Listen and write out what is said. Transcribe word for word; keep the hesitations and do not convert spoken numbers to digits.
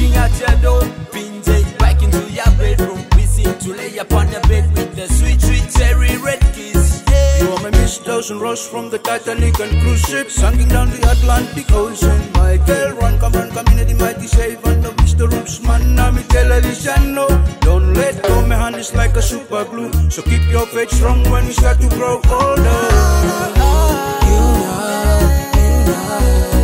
knocking at your door. Pinjay, back into your bedroom. We seem to lay upon the bed with the sweet, sweet cherry red kiss. Yeah. You are my Miss Thousand Rush from the Titanic and cruise ship, sinking down the Atlantic Ocean. My girl, run, come run, come in the mighty Jayvan, no Mister Rupzman. Now me tell Alicia no, don't let go. My hand is like a super glue, so keep your faith strong when we start to grow older. You know, you know.